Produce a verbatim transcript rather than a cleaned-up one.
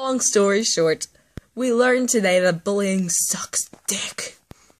Long story short, we learned today that bullying sucks dick.